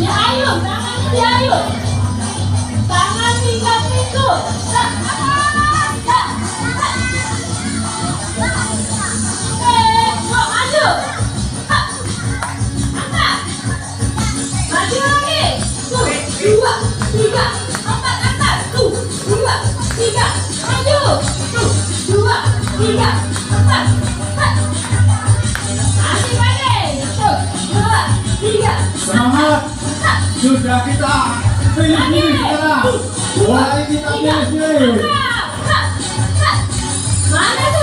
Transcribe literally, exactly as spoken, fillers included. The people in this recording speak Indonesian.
Diayun, tangannya diayun. Tangan tiga pintu. Tak, tak, tak, tak. Eh, kok maju. Hap. Angkat. Maju lagi. Tuh, dua, tiga, empat, angkat. Tuh, dua, tiga, maju. Tuh, dua, tiga, empat. Hap. Masih pandai. Tuh, dua, tiga. Semangat. Sudah kita pilih-pilih sekarang. Mulai kita pilih-pilih. Mana tuh?